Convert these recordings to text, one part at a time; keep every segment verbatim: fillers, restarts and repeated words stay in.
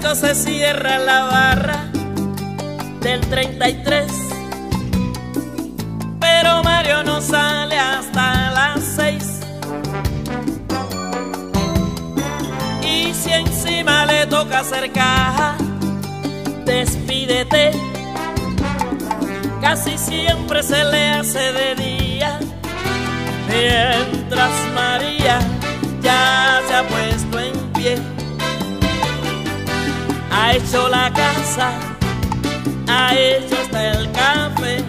cuando se cierra la barra del treinta y tres, pero Mario no sale hasta las seis. Y si encima le toca hacer caja, despídete. Casi siempre se le hace de día, mientras María ya se ha puesto en pie. Ha hecho la casa, ha hecho hasta el café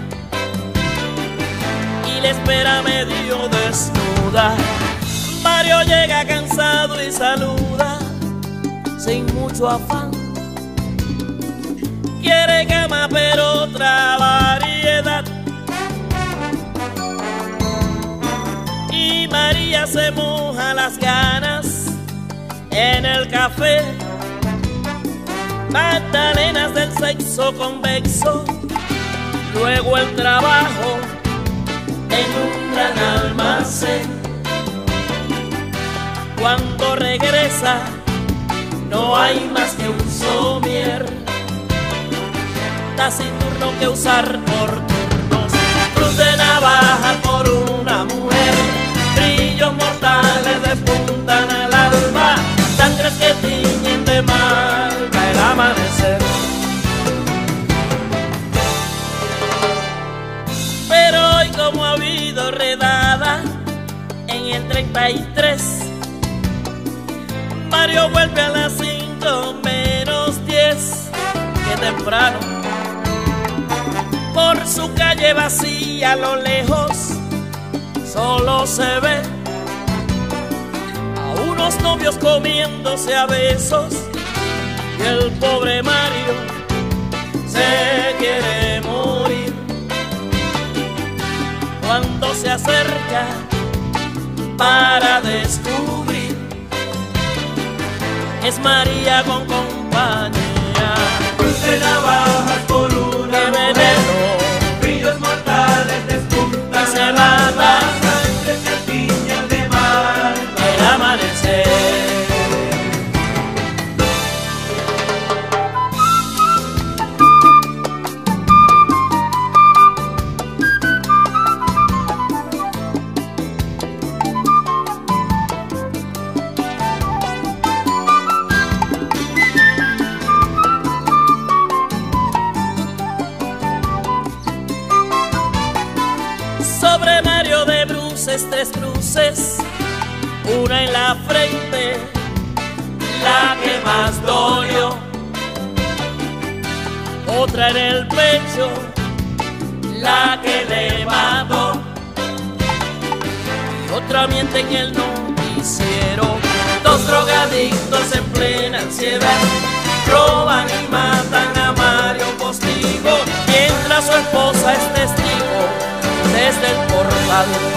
y le espera medio desnuda. Mario llega cansado y saluda sin mucho afán. Quiere cama pero otra variedad. Y María se moja las ganas en el café. Magdalenas del sexo convexo, luego el trabajo en un gran almacén. Cuando regresa no hay más que un somier, taciturno que usar por turnos, cruz de navaja por una mujer, brillos mortales despuntan al alba, sangres que tiñen de malva el amanecer. Pero hoy, como ha habido redada en el treinta y tres, Mario vuelve a las cinco menos diez, que temprano. Por su calle vacía a lo lejos solo se ve a unos novios comiéndose a besos, y el pobre Mario se quiere morir. Cuando se acerca para descubrir, es María con compañía. Cruz de navajas por una ¡qué mujer, veneno! brillos mortales despuntan Y se al mata. alba, sangre que tiñen de malva El amanecer. Sobre Mario de bruces, tres cruces, una en la frente, la que más dolió, otra en el pecho, la que le mató, y otra miente en el noticiero. Dos drogadictos en plena ansiedad roban y matan a Mario Postigo, mientras su esposa es testigo desde el portal.